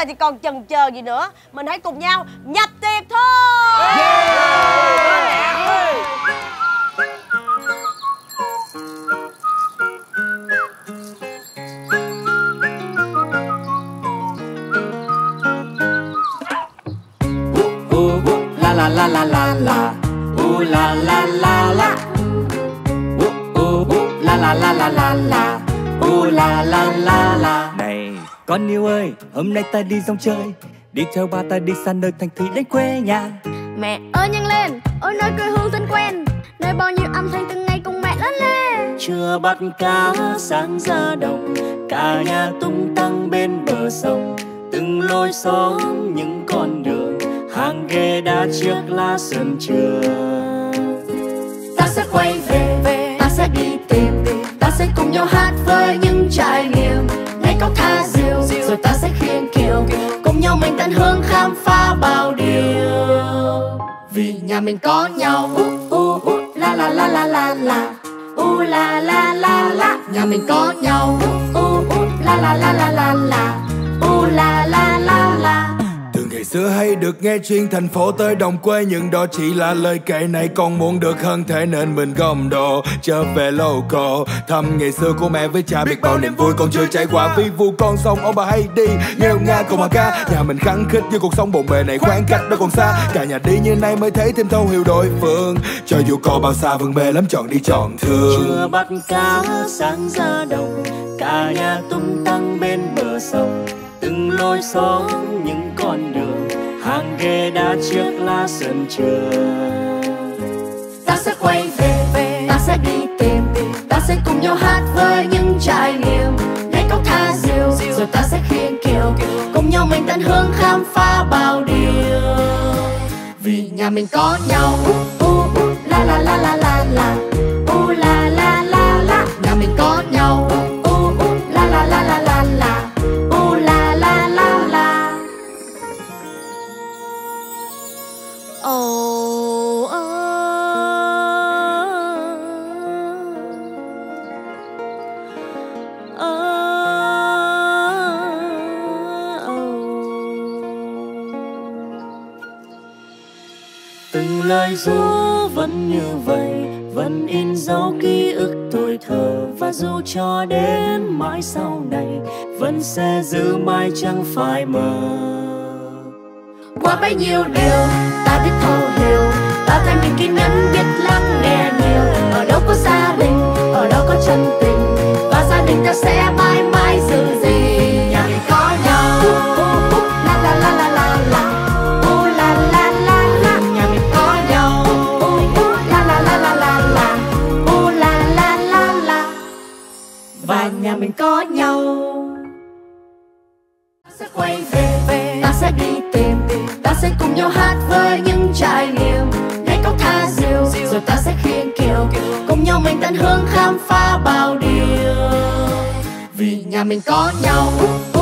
giờ thì còn chần chờ gì nữa, mình hãy cùng nhau nhập tiệc thôi. La la la la la la, la la la la, la la la la la la, la la la la. Này con yêu ơi, hôm nay ta đi rong chơi, đi theo ba ta đi xa nơi thành thị đến quê nhà. Mẹ ơi nhanh lên, ôi nơi quê hương thân quen, nơi bao nhiêu âm thanh từng ngày cùng mẹ lớn lên. Chưa bắt cá sáng ra đồng, cả nhà tung tăng bên bờ sông, từng lối xóm những con đường, hàng ghế đá chiếc lá sân trường. Ta sẽ quay về, ta sẽ đi tìm, ta sẽ cùng nhau hát với những trải nghiệm. Ngày có tha diều, rồi ta sẽ khiêng kiệu, cùng nhau mình tận hưởng khám phá bao điều. Vì nhà mình có nhau, la la la la la la, la la la la. Nhà mình có nhau, la la la la la la, la la la la. Từ ngày xưa hay được nghe chuyên thành phố tới đồng quê, nhưng đó chỉ là lời kể, này con muốn được hơn thế nên mình gom đồ trở về local. Thăm ngày xưa của mẹ với cha biết bao niềm vui còn chưa trải qua, vì vụ con sông ông bà hay đi nghèo ngan cùng mà ca. Nhà mình khăng khít với cuộc sống bộn bề này, khoảng cách đó còn xa, cả nhà đi như nay mới thấy thêm thấu hiểu đối phương. Cho dù có bao xa vẫn mê lắm, chọn đi chọn thương. Chưa bắt cá sáng ra đồng, cả nhà tung tăng bên bờ sông, từng lối xóm những con đường, hàng ghế đá chiếc lá sân trường. Ta sẽ quay về, ta sẽ đi tìm, ta sẽ cùng nhau hát với những trải nghiệm. Ngày có tha diều, rồi ta sẽ khiêng kiệu, cùng nhau mình tận hưởng khám phá bao điều. Vì nhà mình có nhau, la la la la la la, la la la la. Nhà mình có nhau, la la la la la la, la la la la. Oh, từng lời ru vẫn như vậy, vẫn in dấu ký ức tuổi thơ, và dù cho đến mãi sau này vẫn sẽ giữ mãi chẳng phải mơ. Qua bấy nhiêu điều ta biết thấu hiểu, ta thấy mình kiên nhẫn biết lắng nghe nhiều. Ở đâu có gia đình, ở đâu có chân tình, và gia đình ta sẽ mãi mãi giữ gìn. Nhà mình có nhau, la la la la la la, la la la la. Nhà mình có nhau, la la la la la la, la la la la. Và nhà mình có nhau. Ta sẽ quay về, ta sẽ đi tìm, ta sẽ cùng nhau hát với những trải nghiệm. Ngày có tha diều, rồi ta sẽ khiêng kiệu, cùng nhau mình tận hưởng khám phá bao điều. Vì nhà mình có nhau.